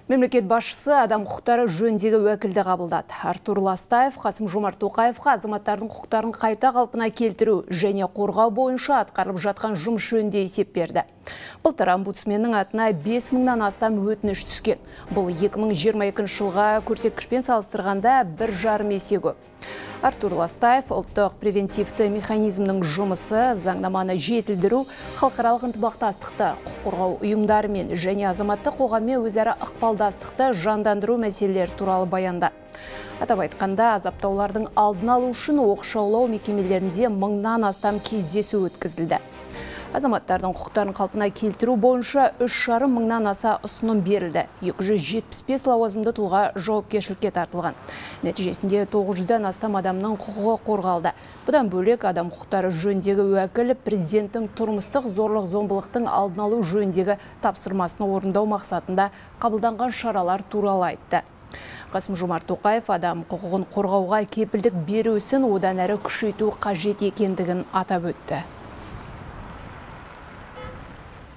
Мемлекет басшысы адам құқықтары жөніндегі уәкілді қабылдады. Артур Ластаев Қасым-Жомарт Тоқаевқа азаматтардың құқықтарын қайта қалпына келтіру және қорғау бойынша атқарылып жатқан жұмыс жөнінде есеп берді. Былтыр омбудсменнің атына 5000-нан астам өтініш түскен. Бұл 2022 жылға көрсеткішпен салыстырғанда 1,5 есе көп. Артур Ластаев ұлттық превентивті механизмнің жұмысы, заңнаманы жетілдіру, халықаралық ынтымақтастықты, құқық қорғау ұйымдарымен және азаматтық қоғаммен өзара ықпалдастықты жандандыру мәселелері туралы баянда. Атап айтқанда, азаптаулардың алдын алу үшін оқшаулау мекемелерінде 1000-нан астам кездесу өткізілді. Азаматтардың құқықтарын қалпына келтіру бойынша 3,5 мыңнан аса ұсыным берілді. 275 лауазымды тұлға жауапкершілікке тартылған. Нәтижесінде 900-ден астам адамның құқығы қорғалды. Бұдан бөлек адам құқықтары жөніндегі уәкіл президенттің тұрмыстық зорлық-зомбылықтың алдын алу жөніндегі тапсырмасын орындау мақсатында қабылданған шаралар туралы айтты. Қасым-Жомарт Тоқаев адам құқығын қорғауға кепілдік беру ісін одан әрі күшейту қажет екендігін атап өтті.